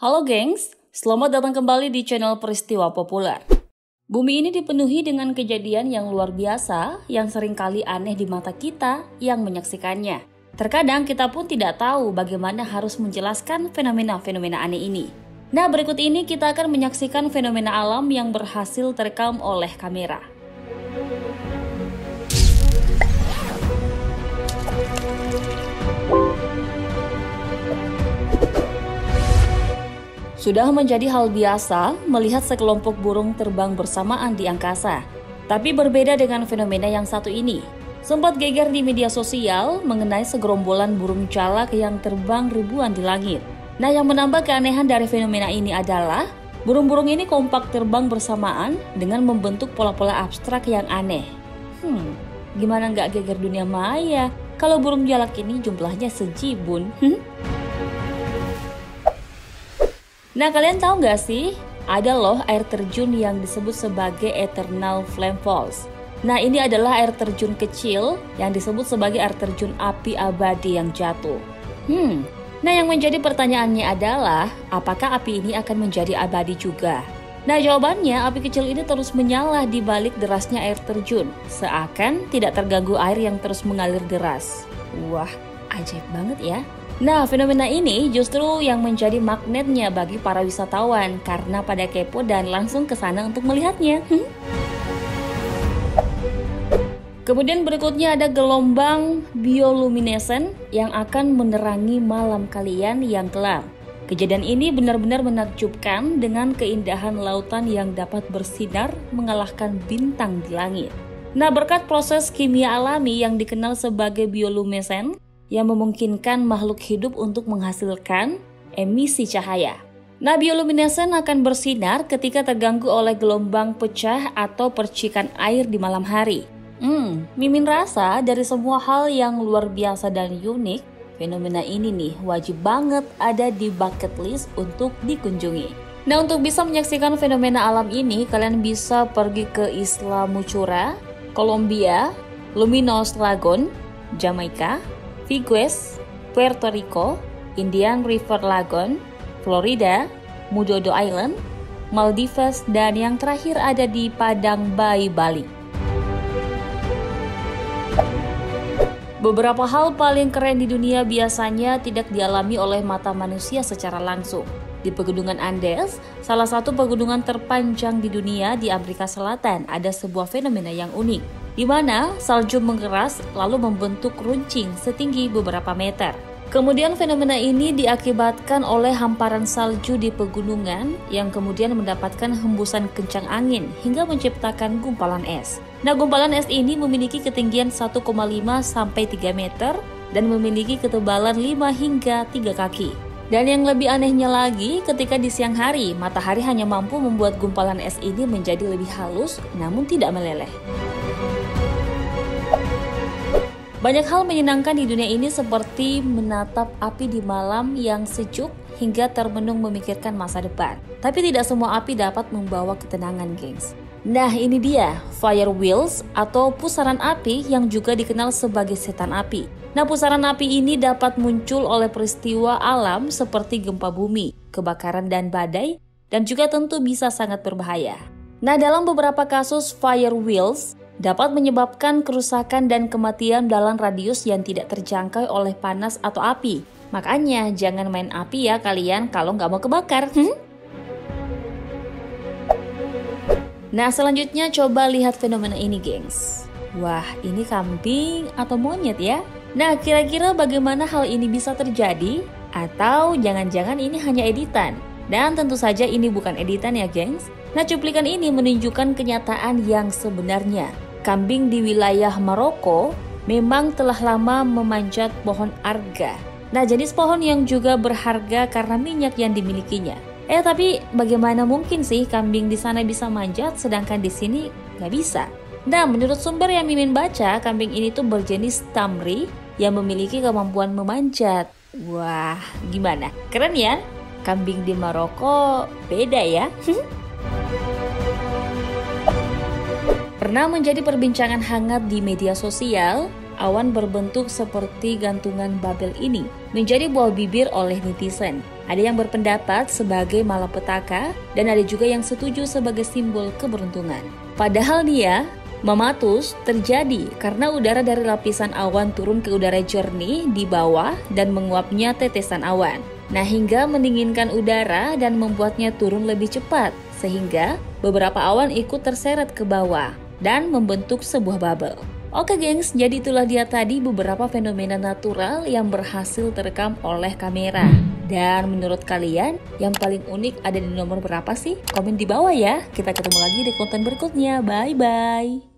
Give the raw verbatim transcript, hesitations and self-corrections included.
Halo gengs, selamat datang kembali di channel Peristiwa Populer. Bumi ini dipenuhi dengan kejadian yang luar biasa yang seringkali aneh di mata kita yang menyaksikannya. Terkadang kita pun tidak tahu bagaimana harus menjelaskan fenomena-fenomena aneh ini. Nah, berikut ini kita akan menyaksikan fenomena alam yang berhasil terekam oleh kamera. Sudah menjadi hal biasa melihat sekelompok burung terbang bersamaan di angkasa. Tapi berbeda dengan fenomena yang satu ini. Sempat geger di media sosial mengenai segerombolan burung jalak yang terbang ribuan di langit. Nah, yang menambah keanehan dari fenomena ini adalah burung-burung ini kompak terbang bersamaan dengan membentuk pola-pola abstrak yang aneh. Hmm, gimana nggak geger dunia maya kalau burung jalak ini jumlahnya sejibun? Hmm? Nah, kalian tahu nggak sih? Ada loh air terjun yang disebut sebagai Eternal Flame Falls. Nah, ini adalah air terjun kecil yang disebut sebagai air terjun api abadi yang jatuh. Hmm, nah yang menjadi pertanyaannya adalah, apakah api ini akan menjadi abadi juga? Nah, jawabannya, api kecil ini terus menyala di balik derasnya air terjun, seakan tidak terganggu air yang terus mengalir deras. Wah, ajaib banget ya. Nah, fenomena ini justru yang menjadi magnetnya bagi para wisatawan karena pada kepo dan langsung ke sana untuk melihatnya. Hmm? Kemudian berikutnya ada gelombang bioluminescent yang akan menerangi malam kalian yang kelam. Kejadian ini benar-benar menakjubkan dengan keindahan lautan yang dapat bersinar mengalahkan bintang di langit. Nah, berkat proses kimia alami yang dikenal sebagai bioluminescent, yang memungkinkan makhluk hidup untuk menghasilkan emisi cahaya. Nah, bioluminescent akan bersinar ketika terganggu oleh gelombang pecah atau percikan air di malam hari. Hmm, Mimin rasa dari semua hal yang luar biasa dan unik, fenomena ini nih wajib banget ada di bucket list untuk dikunjungi. Nah, untuk bisa menyaksikan fenomena alam ini, kalian bisa pergi ke Isla Mucura, Kolombia, Luminos Lagoon, Jamaika, Vieques, Puerto Rico, Indian River Lagoon, Florida, Mudodo Island, Maldives, dan yang terakhir ada di Padang Bay, Bali. Beberapa hal paling keren di dunia biasanya tidak dialami oleh mata manusia secara langsung. Di Pegunungan Andes, salah satu pegunungan terpanjang di dunia di Amerika Selatan, ada sebuah fenomena yang unik, di mana salju mengeras lalu membentuk runcing setinggi beberapa meter. Kemudian fenomena ini diakibatkan oleh hamparan salju di pegunungan yang kemudian mendapatkan hembusan kencang angin hingga menciptakan gumpalan es. Nah, gumpalan es ini memiliki ketinggian satu koma lima sampai tiga meter dan memiliki ketebalan lima hingga tiga kaki. Dan yang lebih anehnya lagi, ketika di siang hari, matahari hanya mampu membuat gumpalan es ini menjadi lebih halus namun tidak meleleh. Banyak hal menyenangkan di dunia ini seperti menatap api di malam yang sejuk hingga termenung memikirkan masa depan. Tapi tidak semua api dapat membawa ketenangan, gengs. Nah, ini dia, fire wheels atau pusaran api yang juga dikenal sebagai setan api. Nah, pusaran api ini dapat muncul oleh peristiwa alam seperti gempa bumi, kebakaran dan badai, dan juga tentu bisa sangat berbahaya. Nah, dalam beberapa kasus fire wheels dapat menyebabkan kerusakan dan kematian dalam radius yang tidak terjangkau oleh panas atau api. Makanya jangan main api ya kalian kalau nggak mau kebakar. Hmm? Nah, selanjutnya coba lihat fenomena ini, gengs. Wah, ini kambing atau monyet ya? Nah, kira-kira bagaimana hal ini bisa terjadi? Atau jangan-jangan ini hanya editan? Dan tentu saja ini bukan editan ya, gengs. Nah, cuplikan ini menunjukkan kenyataan yang sebenarnya. Kambing di wilayah Maroko memang telah lama memanjat pohon arga. Nah, jenis pohon yang juga berharga karena minyak yang dimilikinya. Eh, tapi bagaimana mungkin sih kambing di sana bisa manjat sedangkan di sini nggak bisa? Nah, menurut sumber yang Mimin baca, kambing ini tuh berjenis Tamri yang memiliki kemampuan memanjat. Wah, gimana? Keren ya? Kambing di Maroko beda ya? Pernah menjadi perbincangan hangat di media sosial, awan berbentuk seperti gantungan Babel ini menjadi buah bibir oleh netizen. Ada yang berpendapat sebagai malapetaka dan ada juga yang setuju sebagai simbol keberuntungan. Padahal dia, mamatus terjadi karena udara dari lapisan awan turun ke udara jernih di bawah dan menguapnya tetesan awan. Nah, hingga mendinginkan udara dan membuatnya turun lebih cepat, sehingga beberapa awan ikut terseret ke bawah dan membentuk sebuah bubble. Oke gengs, jadi itulah dia tadi beberapa fenomena natural yang berhasil terekam oleh kamera. Dan menurut kalian, yang paling unik ada di nomor berapa sih? Komen di bawah ya. Kita ketemu lagi di konten berikutnya. Bye-bye.